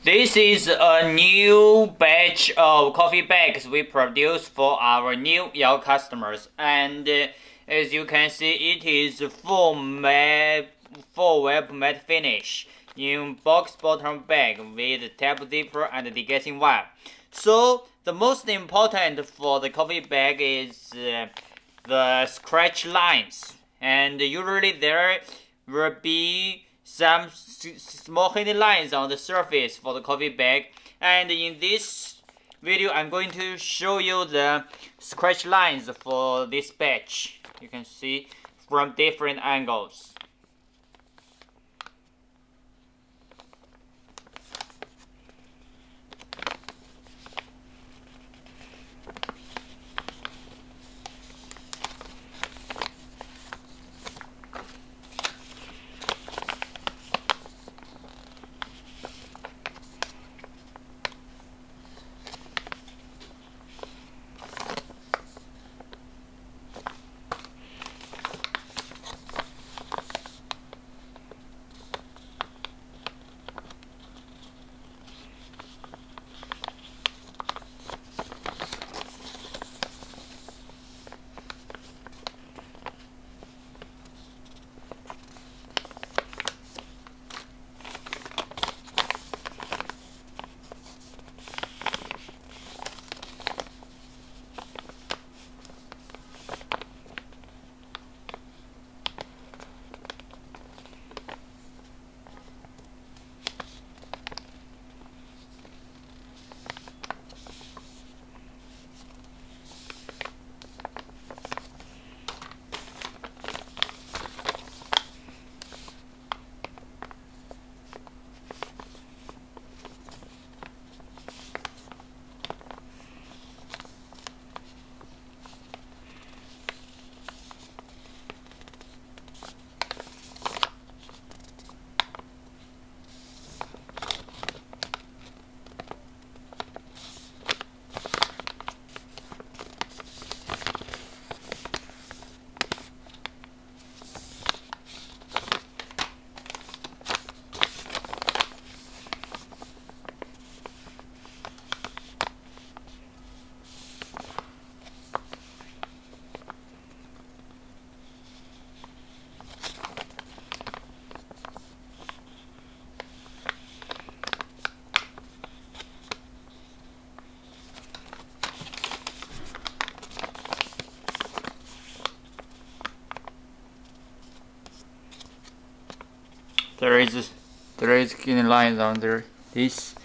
This is a new batch of coffee bags we produce for our new Yao customers, and as you can see, it is full web matte finish in box bottom bag with tap zipper and degassing valve. So the most important for the coffee bag is the scratch lines, and usually there will be some small hidden lines on the surface for the coffee bag, and in this video I'm going to show you the scratch lines for this batch. You can see from different angles. There is hidden lines on there. This